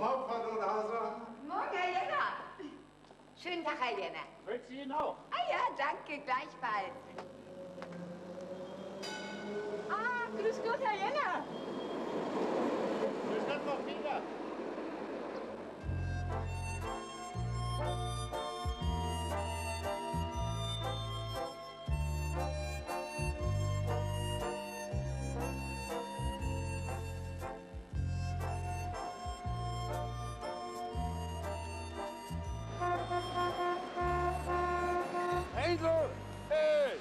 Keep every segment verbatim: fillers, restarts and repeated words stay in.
Morgen, Frau Donhauser. Morgen, Herr Jenner. Schönen Tag, Herr Jenner. Wollt Sie Ihnen auch? Ah ja, danke, gleichfalls. Ah, grüß Gott, Herr Jenner. Grüß Gott, Frau Finger. Händel! Hey!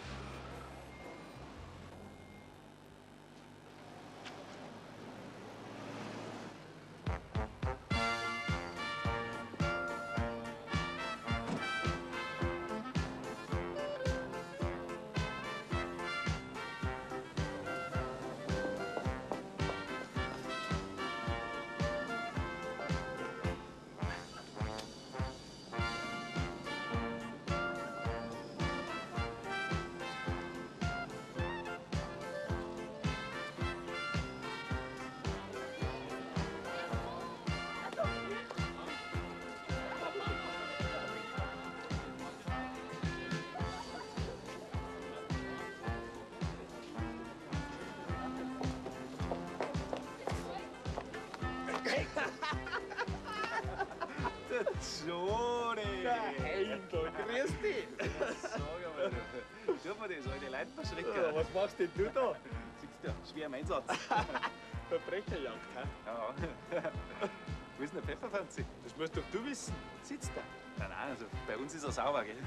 Der Johnny! Der Händel, grüß dich! Sag einmal, tut mir das, alte Leute verschrecken. Ja, was machst denn du da? Siehst du, schwer im Einsatz. Verbrecherjagd, hä? Ja. Wo ist denn der Pfefferfanzi? Das musst doch du wissen. Sitzt da. Nein, nein, also bei uns ist er sauber, gell?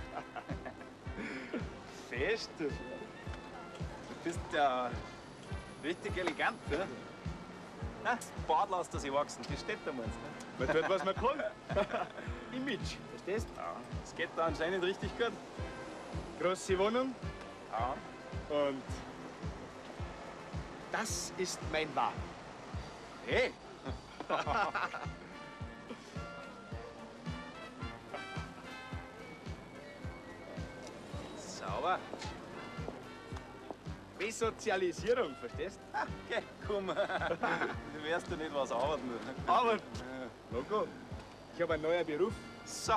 Fest, du. Du bist ja richtig elegant, ne? Na, das Bart lässt er sich wachsen, das steht da meinst du? Man tut, was man kann. Image, verstehst du? Ja, das geht da anscheinend richtig gut. Große Wohnung Ja. und das ist mein Wagen. Hey! Sauber. Resozialisierung, verstehst du? Ah, okay, komm. Du wirst ja nicht was arbeiten. Aber, Logo, ich habe einen neuen Beruf. So.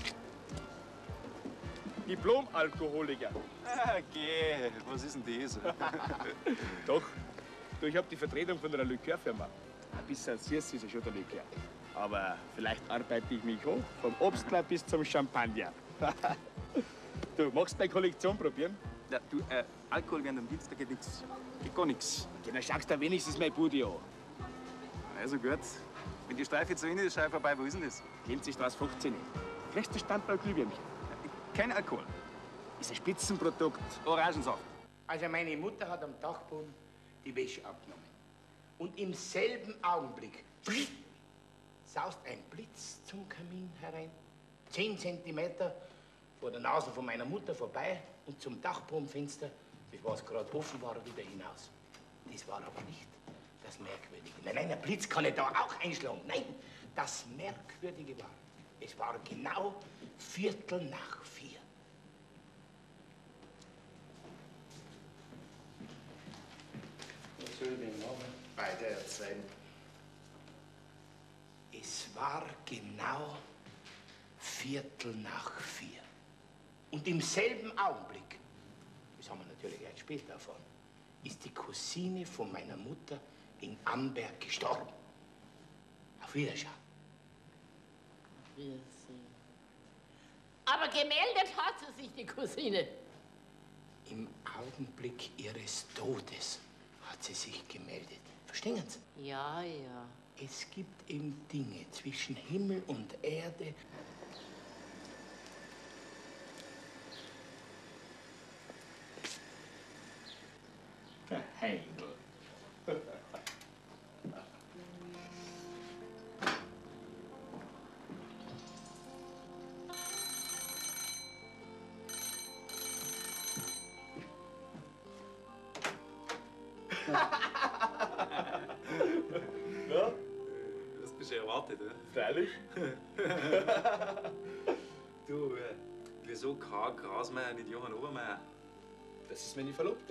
Diplom-Alkoholiker. Okay, was ist denn das? Doch, du, ich habe die Vertretung von einer Likörfirma. Ein bisschen süß ist ja schon der Likör. Aber vielleicht arbeite ich mich hoch, vom Obstler bis zum Champagner. Du, magst du meine Kollektion probieren? Ja, du, äh, Alkohol während dem Dienst, da geht nichts. Geht gar nichts. Okay, dann schaust du wenigstens mein Budi an. Also gut. Wenn die Streife zu Ende ist, schau ich vorbei. Wo ist denn das? Linzigstraße fünfzehn. Kriegst du Standball Glühwürmchen? Kein Alkohol. Ist ein Spitzenprodukt. Orangensaft. Also meine Mutter hat am Dachboden die Wäsche abgenommen. Und im selben Augenblick saust ein Blitz zum Kamin herein. Zehn Zentimeter vor der Nase von meiner Mutter vorbei und zum Dachbodenfenster, das was gerade offen war, wieder hinaus. Das war aber nicht das Merkwürdige. Nein, nein, ein Blitz kann ich da auch einschlagen. Nein, das Merkwürdige war, es war genau Viertel nach vier. Was soll ich denn machen? Weiter erzählen. Es war genau Viertel nach vier. Und im selben Augenblick, das haben wir natürlich erst später erfahren, ist die Cousine von meiner Mutter in Amberg gestorben. Auf Wiedersehen. Wiedersehen. Aber gemeldet hat sie sich, die Cousine. Im Augenblick ihres Todes hat sie sich gemeldet. Verstehen Sie? Ja, ja. Es gibt eben Dinge zwischen Himmel und Erde. Der Händel. Ja? Das bist du ja erwartet, ne? Freilich. Du, äh, wieso Karl Grasmeier, nicht Johann Obermeier? Das ist meine Verlobte.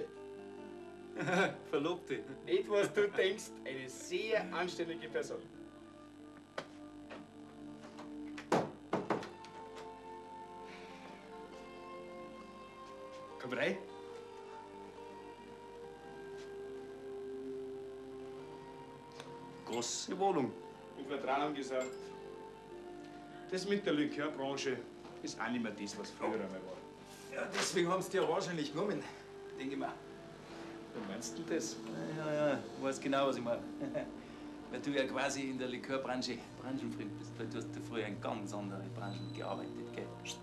Verlobte. Nicht, was du denkst, eine sehr anständige Person. Komm rein. Große Wohnung. Und Vertrauen haben gesagt, das mit der Likörbranche ist auch nicht mehr das, was früher einmal war. Ja, deswegen haben sie die ja wahrscheinlich genommen, denke ich mal. Wie meinst du das? Ja, ja, ich weiß genau, was ich meine. Weil du ja quasi in der Likörbranche branchenfremd bist, weil du hast ja früher in ganz andere Branchen gearbeitet, gell?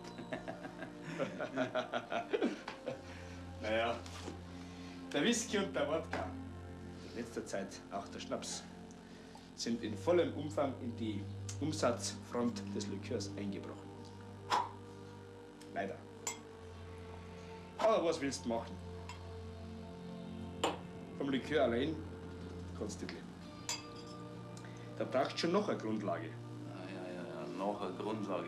Naja, der Whisky und der Wodka, in letzter Zeit auch der Schnaps, sind in vollem Umfang in die Umsatzfront des Likörs eingebrochen. Leider. Aber was willst du machen? Vom Likör allein kannst du nicht leben. Da brauchst du schon noch eine Grundlage. Ja, ja, ja, ja, noch eine Grundlage.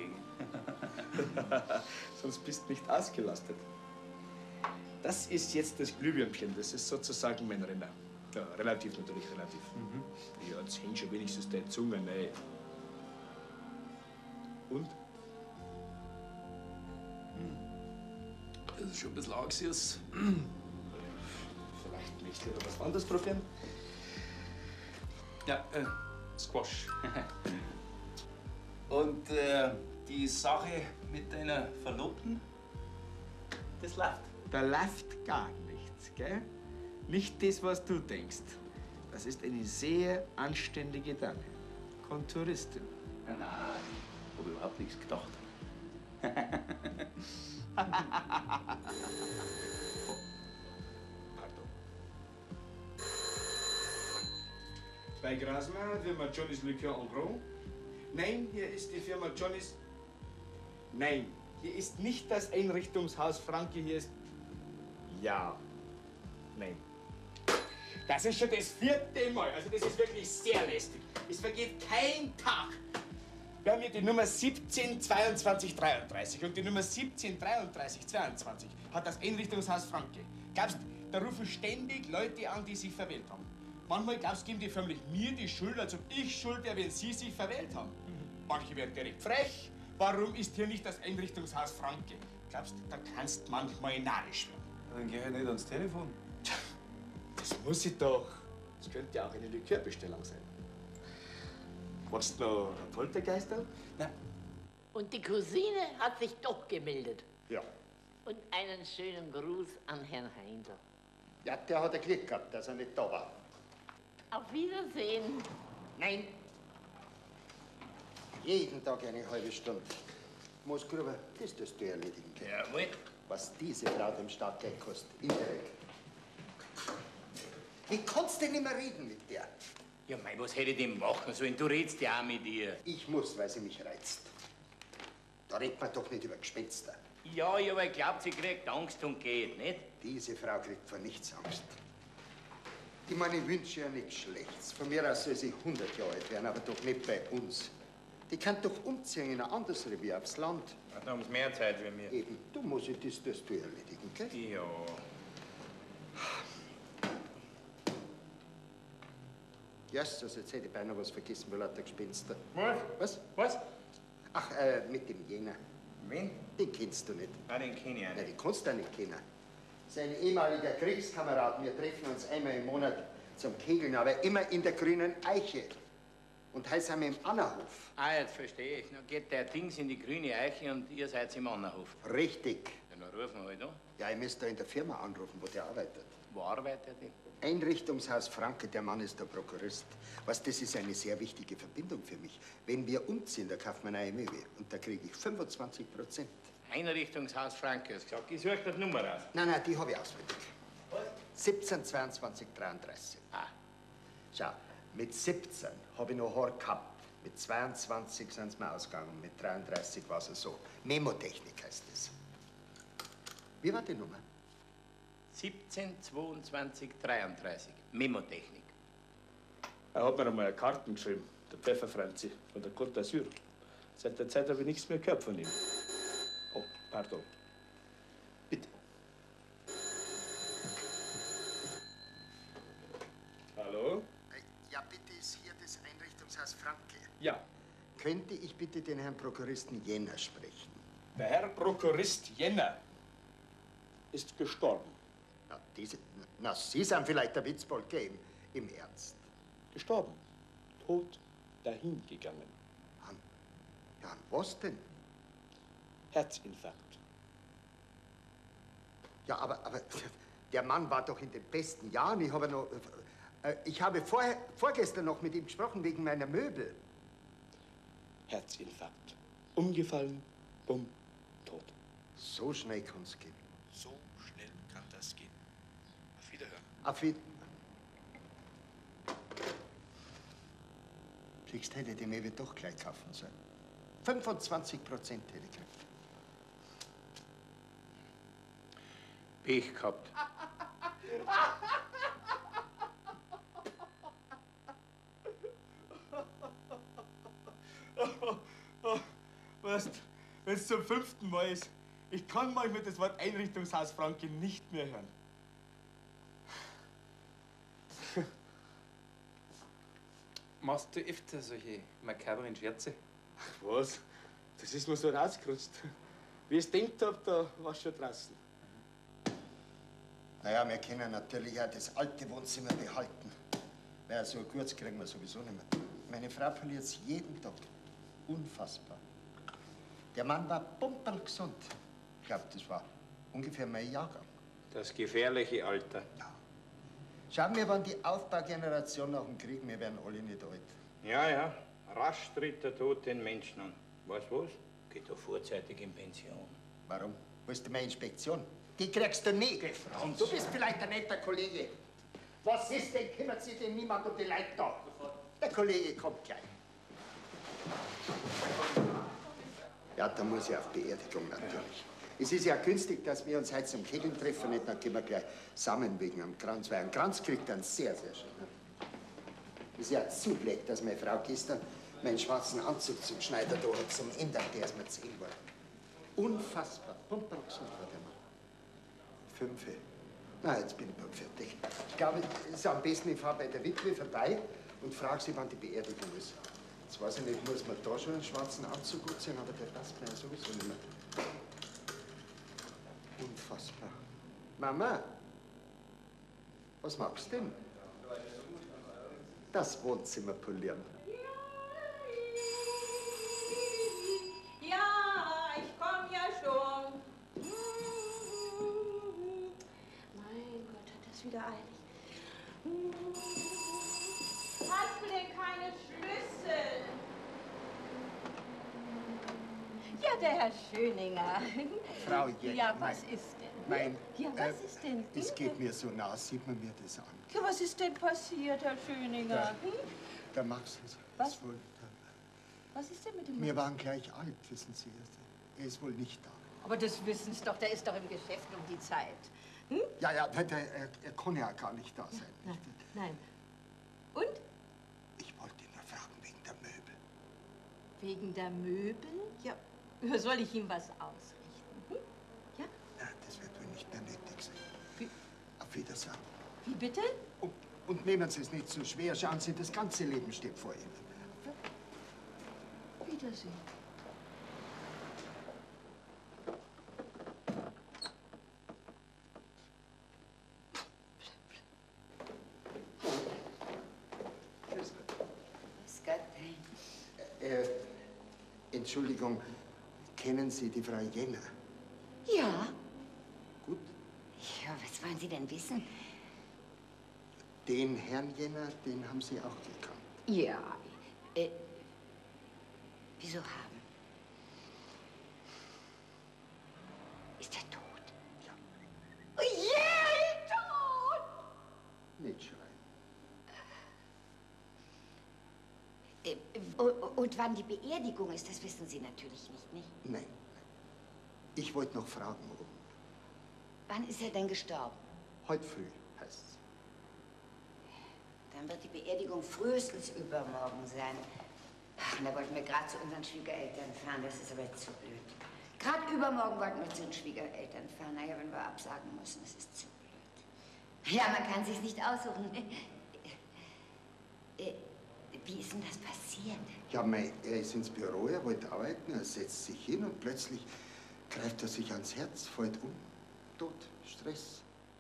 Sonst bist du nicht ausgelastet. Das ist jetzt das Glühwürmchen, das ist sozusagen mein Renner. Ja, relativ natürlich, relativ. Mhm. Ja, jetzt hängt schon wenigstens deine Zunge, ne? Und? Das ist schon ein bisschen arg süß. Vielleicht möchtest du was anderes probieren? Ja, äh, Squash. Und äh, die Sache mit deiner Verlobten, das läuft. Da läuft gar nichts, gell? Nicht das, was du denkst. Das ist eine sehr anständige Dame. Konturistin. Nein, nein, hab überhaupt nichts gedacht. Pardon. Bei Grasmann, Firma Johnny's Likör en Gros. Nein, hier ist die Firma Johnny's. Nein, hier ist nicht das Einrichtungshaus Franke, hier ist. Ja. Nein. Das ist schon das vierte Mal. Also, das ist wirklich sehr lästig. Es vergeht kein Tag. Wir haben hier die Nummer siebzehn zweiundzwanzig dreiunddreißig und die Nummer siebzehn dreiunddreißig zweiundzwanzig hat das Einrichtungshaus Franke. Glaubst, da rufen ständig Leute an, die sich verwählt haben. Manchmal, glaubst du, geben die förmlich mir die Schuld, als ob ich schuld wäre, wenn sie sich verwählt haben. Manche werden direkt frech. Warum ist hier nicht das Einrichtungshaus Franke? Glaubst du, da kannst manchmal narrisch werden. Dann geh ich nicht ans Telefon. Das muss ich doch. Das könnte ja auch eine Likörbestellung sein. Wolltest du noch einen Poltergeister? Nein. Und die Cousine hat sich doch gemeldet. Ja. Und einen schönen Gruß an Herrn Heindl. Ja, der hat ein Glück gehabt, dass er nicht da war. Auf Wiedersehen. Nein. Jeden Tag eine halbe Stunde. Moosgruber, das tust du erledigen. Jawohl. Was diese Frau dem Staat Geld kostet, indirekt. Wie kannst du denn nicht mehr reden mit der? Ja, mei, was hätte ich denn machen sollen? Du redst ja auch mit ihr. Ich muss, weil sie mich reizt. Da redet man doch nicht über Gespenster. Ja, ja, aber ich glaub, sie kriegt Angst und geht, nicht? Diese Frau kriegt vor nichts Angst. Ich meine, ich wünsche ja nichts Schlechtes. Von mir aus soll sie hundert Jahre alt werden, aber doch nicht bei uns. Die kann doch umziehen in ein anderes Revier aufs Land. Ach, da haben sie mehr Zeit wie mir. Eben, du musst das, das du erledigen, gell? Ja. Jesus, jetzt hätte ich beinahe was vergessen, weil lauter Gespenster. Was? Was? Was? Ach, äh, mit dem Jena. Wen? Den kennst du nicht. Ah, den kenn ich auch Nein, nicht. den kannst du auch nicht kennen. Sein ehemaliger Kriegskamerad. Wir treffen uns einmal im Monat zum Kegeln, aber immer in der grünen Eiche. Und heute sind wir im Annerhof. Ah, jetzt verstehe ich. Dann geht der Dings in die grüne Eiche und ihr seid im Annerhof. Richtig. Ja, dann rufen wir halt an. Ja, ich müsste da in der Firma anrufen, wo der arbeitet. Wo arbeitet er denn? Einrichtungshaus Franke, der Mann ist der Prokurist. Was, das ist eine sehr wichtige Verbindung für mich. Wenn wir umziehen, da kauft man eine Möwe und da kriege ich fünfundzwanzig Prozent. Einrichtungshaus Franke, hast gesagt. Ich suche die Nummer raus. Nein, nein, die habe ich auswendig. siebzehn zweiundzwanzig dreiunddreißig. Ah, Schau, mit siebzehn habe ich noch Haar gehabt. Mit zweiundzwanzig sind sie mir ausgegangen. Mit dreiunddreißig war es so. Memotechnik heißt das. Wie war die Nummer? siebzehn zweiundzwanzig dreiunddreißig. Memotechnik. Er hat mir einmal eine Karten geschrieben, der Pfefferfranzi von der Côte d'Azur. Seit der Zeit habe ich nichts mehr gehört von ihm. Oh, pardon. Bitte. Hallo? Ja, bitte ist hier das Einrichtungshaus Franke. Ja. Könnte ich bitte den Herrn Prokuristen Jenner sprechen? Der Herr Prokurist Jenner ist gestorben. Na, diese, na, Sie sind vielleicht der Witzbolke im, im Ernst. Gestorben. Tot dahingegangen. An, ja, an was denn? Herzinfarkt. Ja, aber, aber der Mann war doch in den besten Jahren. Ich habe noch, äh, ich habe vorher, vorgestern noch mit ihm gesprochen wegen meiner Möbel. Herzinfarkt. Umgefallen, bumm, tot. So schnell kann es gehen. So schnell kann das gehen. Auf Wiederhören. Auf Wiederhören. Kriegst hätte die Möbel doch gleich kaufen sollen. fünfundzwanzig Prozent hätte ich gekriegt. Pech gehabt. Weißt, wenn es zum fünften Mal ist, ich kann manchmal das Wort Einrichtungshaus Franke nicht mehr hören. Machst du öfter solche makabren Scherze? Ach was? Das ist mir so rausgerutscht. Wie ich es denkt hab, da war schon draußen. Naja, wir können natürlich auch das alte Wohnzimmer behalten. Weil so kurz kriegen wir sowieso nicht mehr. Meine Frau verliert es jeden Tag. Unfassbar. Der Mann war pumperlgesund. Ich glaube, das war ungefähr mein Jahrgang. Das gefährliche Alter. Ja. Schau, wir waren die Aufbaugeneration nach dem Krieg, wir werden alle nicht alt. Ja, ja. Rasch tritt der Tod den Menschen an. Weißt du was? Geht doch vorzeitig in Pension. Warum? Willst du meine Inspektion? Die kriegst du nie. Und du bist vielleicht ein netter Kollege. Was ist denn? Kümmert sich denn niemand um die Leute da? Der Kollege kommt gleich. Ja, da muss ich auf Beerdigung natürlich. Es ist ja günstig, dass wir uns heute zum Kegeln treffen, nicht dann gehen wir gleich zusammen wegen einem Kranz, weil ein Kranz kriegt dann sehr, sehr schön. Es ist ja zu blöd, dass meine Frau gestern meinen schwarzen Anzug zum Schneider da hat, zum Ändern, der ist mir zehn geworden. Unfassbar. Pumperlgesund war der Mann. Fünfe. Na, jetzt bin ich bald fertig. Ich glaube, es ist am besten, ich fahre bei der Witwe vorbei und frage sie, wann die Beerdigung ist. Jetzt weiß ich nicht, muss man da schon einen schwarzen Anzug gut sein, aber der passt mir ja sowieso nicht mehr. Unfassbar. Mama, was magst du denn? Das Wohnzimmer polieren. Ja, ich komm ja schon. Mein Gott, hat das wieder eilig. Hast du denn keine Schlüssel? Ja, der Herr Schöninger. Frau Jeck, Ja, was mein, ist denn? mein, Ja, was ist denn? Es geht mir so nah, sieht man mir das an. Ja, was ist denn passiert, Herr Schöninger? Der, Hm? der Max ist, Was? ist wohl... Was ist denn mit dem Wir Mann? waren gleich alt, wissen Sie. Er ist wohl nicht da. Aber das wissen Sie doch, der ist doch im Geschäft um die Zeit. Hm? Ja, ja, der, der, er, er kann ja gar nicht da sein. Nein, nein. Und? Ich wollte nur fragen wegen der Möbel. Wegen der Möbel? Ja, soll ich ihm was ausrichten? Hm? Ja? Na, das wird wohl nicht mehr nötig sein. Wie, Auf Wiedersehen. wie bitte? Und, und nehmen Sie es nicht zu schwer. Schauen Sie, das ganze Leben steht vor Ihnen. Wiedersehen. Grüß Gott. Grüß Gott. Äh, Entschuldigung, kennen Sie die Frau Jenner? Ja. Gut. Ja, was wollen Sie denn wissen? Den Herrn Jenner, den haben Sie auch gekannt. Ja. Äh, wieso haben? Ist er tot? Ja. Oh je, tot! Nicht schreien. Äh, und, und wann die Beerdigung ist, das wissen Sie natürlich nicht, nicht? Nein. Ich wollte noch fragen, ob... Wann ist er denn gestorben? Heute früh heißt's. Dann wird die Beerdigung frühestens übermorgen sein. Ach, und da wollten wir gerade zu unseren Schwiegereltern fahren, das ist aber jetzt zu blöd. Gerade übermorgen wollten wir zu den Schwiegereltern fahren. Naja, wenn wir absagen müssen, das ist zu blöd. Ja, man kann sich's nicht aussuchen. Äh, wie ist denn das passiert? Ja, mei, er ist ins Büro, er wollte arbeiten, er setzt sich hin und plötzlich greift er sich ans Herz, fällt um. Tod, Stress.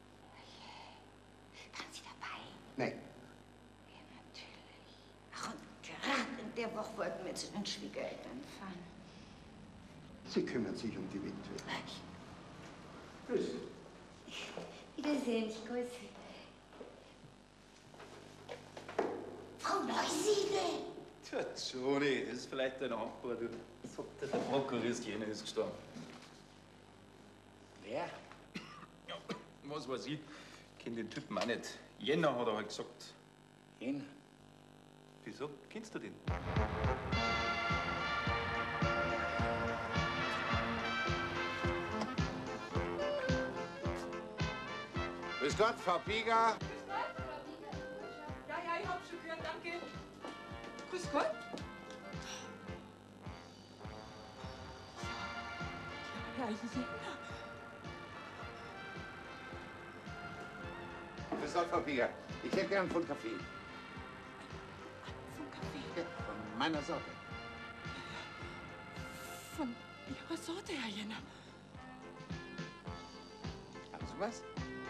Waren Sie dabei? Nein. Ja, natürlich. Ach, und gerade in der Woche wollten wir zu den Schwiegereltern fahren. Sie kümmern sich um die Witwe. Grüß Sie. Wiedersehen, ich grüße Sie. Frau Neusiedel! Tja, Johnny, das ist vielleicht dein Nachbar. Du sagt dir, der Prokurist Jena ist gestorben. Wer? Ja, was weiß ich. Ich kenn den Typen auch nicht. Jena hat er halt gesagt. Jena? Wieso? Kennst du den? Grüß Gott, Frau Bieger. Ja, ja, ich hab's schon gehört, danke. Grüß Gott. Ja, ja. Grüß Gott, Frau Bieger. Ich hätte gern von Kaffee. Vom Kaffee. Ja, von meiner Sorte. Von Ihrer Sorte, Herr Jenner. Haben Sie was?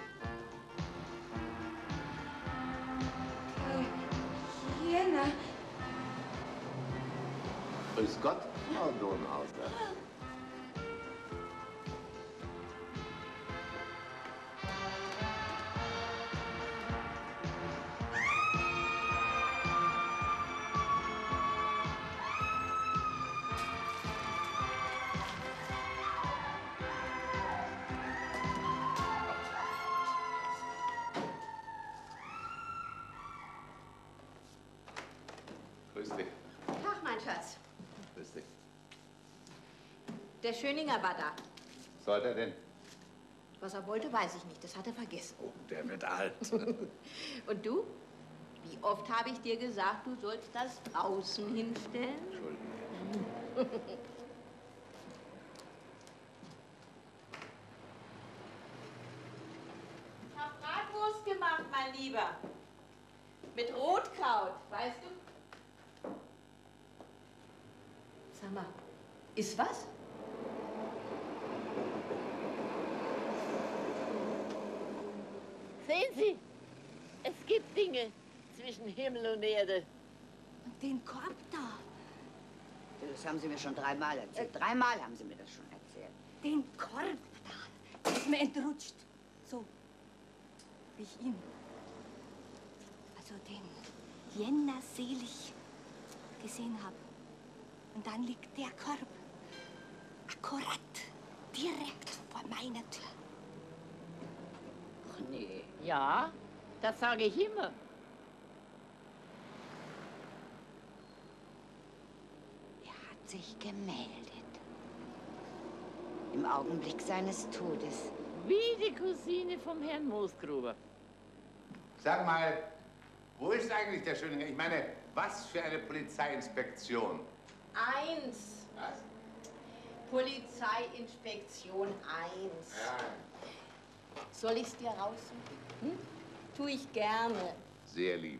Jena. Grüß Gott, Frau Donhauser. Grüß dich. Tag, mein Schatz. Grüß dich. Der Schöninger war da. Soll er denn? Was er wollte, weiß ich nicht. Das hat er vergessen. Oh, der wird alt. Und du? Wie oft habe ich dir gesagt, du sollst das draußen hinstellen? Entschuldigung. Ich habe Bratwurst gemacht, mein Lieber. Mit Rotkraut, weißt du? Sag mal, ist was? Sehen Sie, es gibt Dinge zwischen Himmel und Erde. Und den Korb da. Das haben Sie mir schon dreimal erzählt. Dreimal haben Sie mir das schon erzählt. Den Korb da. Der ist mir entrutscht. So. Wie ich ihn. Also den Jänner selig gesehen habe. Und dann liegt der Korb akkurat direkt vor meiner Tür. Ach nee. Ja, das sage ich immer. Er hat sich gemeldet. Im Augenblick seines Todes. Wie die Cousine vom Herrn Moosgruber. Sag mal, wo ist eigentlich der Schöninger? Ich meine, was für eine Polizeiinspektion? Eins. Was? Polizeiinspektion eins. Ja. Soll ich's dir raussuchen? Hm? Tu ich gerne. Sehr lieb.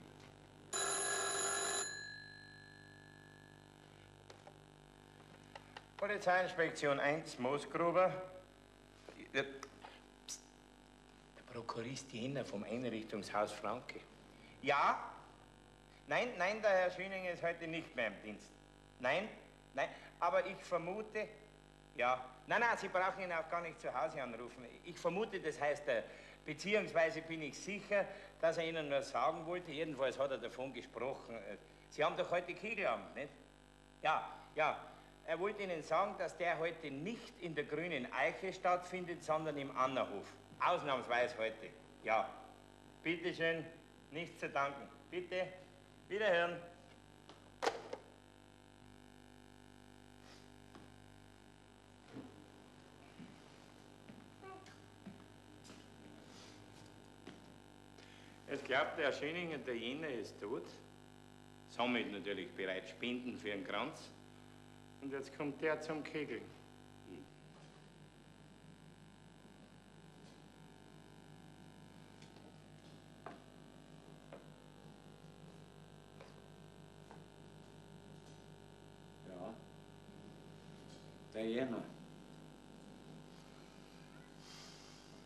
Polizeiinspektion eins, Moosgruber. Ja, pst. Der Prokurist Jena vom Einrichtungshaus Franke. Ja? Nein, nein, der Herr Schöninger ist heute nicht mehr im Dienst. Nein, nein, aber ich vermute, ja. Nein, nein, Sie brauchen ihn auch gar nicht zu Hause anrufen. Ich vermute, das heißt, äh, beziehungsweise bin ich sicher, dass er Ihnen nur sagen wollte. Jedenfalls hat er davon gesprochen. Äh, Sie haben doch heute Kegelabend, nicht? Ja, ja. Er wollte Ihnen sagen, dass der heute nicht in der Grünen Eiche stattfindet, sondern im Annerhof. Ausnahmsweise heute. Ja. Bitte schön, nichts zu danken. Bitte, wiederhören. Jetzt glaubt der Herr Schöninger, der Jena ist tot. Sammelt natürlich bereits Spenden für einen Kranz. Und jetzt kommt der zum Kegeln. Ja, der Jena.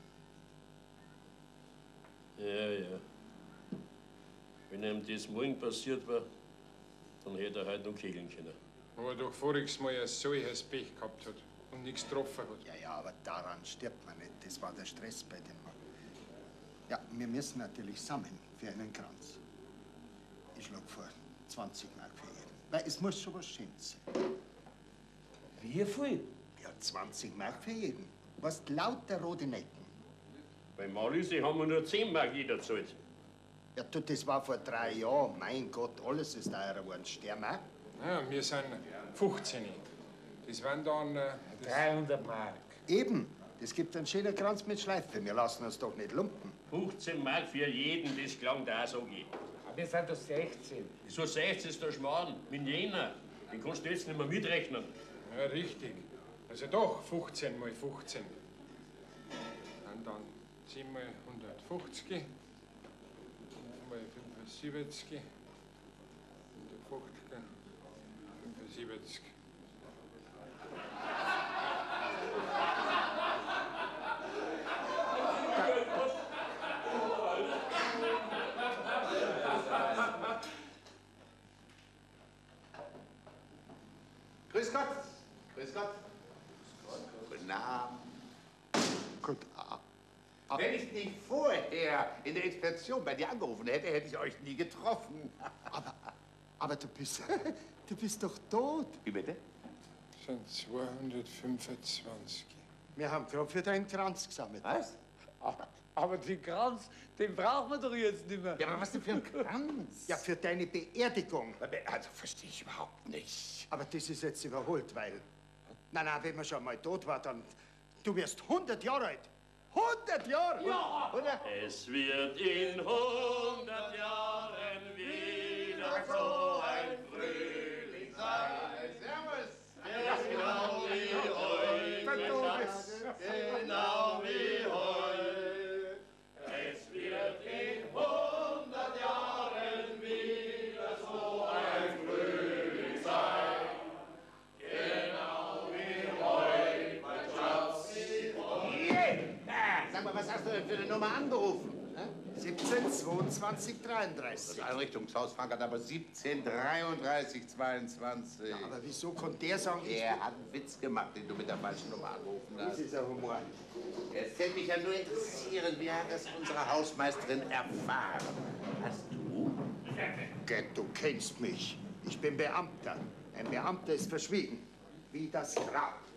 Ja, ja. Wenn ihm das morgen passiert war, dann hätte er heute noch kegeln können. Aber doch voriges Mal ein solches Pech gehabt hat und nichts getroffen hat. Ja, ja, aber daran stirbt man nicht. Das war der Stress bei dem Mann. Ja, wir müssen natürlich sammeln für einen Kranz. Ich schlage vor, zwanzig Mark für jeden. Weil es muss schon was Schönes sein. Wie viel? Ja, zwanzig Mark für jeden. Was lauter rote Necken. Beim Marlise haben wir nur zehn Mark jeder gezahlt. Ja, du, das war vor drei Jahren. Mein Gott, alles ist teurer geworden. Sterben auch. Ja, wir sind fünfzehn. Das waren dann... Äh, das dreihundert Mark. Eben. Das gibt einen schönen Kranz mit Schleife. Wir lassen uns doch nicht lumpen. fünfzehn Mark für jeden, das klang da auch so geht. Aber wir sind doch sechzehn. Wieso sechzehn ist der Schmarrn? Mit Jänner. Den kannst du jetzt nicht mehr mitrechnen. Ja, richtig. Also doch, fünfzehn mal fünfzehn. Und dann zehn mal hundertfünfzig. fünf mal fünfundsiebzig. hundertfünfzig. fünfundsiebzig. Grüß Gott. Grüß Gott. Guten Abend. Gut, ah, Wenn ich nicht vorher in der Expedition bei dir angerufen hätte, hätte ich euch nie getroffen. aber, aber du bist, du bist doch tot. Wie bitte? Das sind zweihundertfünfundzwanzig. Wir haben gerade für deinen Kranz gesammelt. Was? Aber den Kranz, den brauchen wir doch jetzt nicht mehr. Ja, aber was denn für ein Kranz? Ja, für deine Beerdigung. Also, verstehe ich überhaupt nicht. Aber das ist jetzt überholt, weil... Na, na, wenn man schon mal tot war, dann... Du wirst hundert Jahre alt. hundert Jahre! Ja! Oder? Es wird in hundert Jahren wieder so ein Frühling sein. Servus! Genau wie heute, mein Schatz, genau wie heute. Es wird in hundert Jahren wieder so ein Frühling sein. Genau wie heute, mein Schatz. Yeah. Sag mal, was hast du denn für eine Nummer angerufen? siebzehn, zweiundzwanzig, dreiunddreißig. Das Einrichtungshaus Frank hat aber siebzehn, dreiunddreißig, zweiundzwanzig. Ja, aber wieso konnte der sagen... Er hat einen Witz gemacht, den du mit der falschen Nummer angerufen hast. Das ist ein Humor. Jetzt hätte mich ja nur interessieren, wie hat das unsere Hausmeisterin erfahren? Hast du? Gott, du kennst mich. Ich bin Beamter. Ein Beamter ist verschwiegen. Wie das Grab.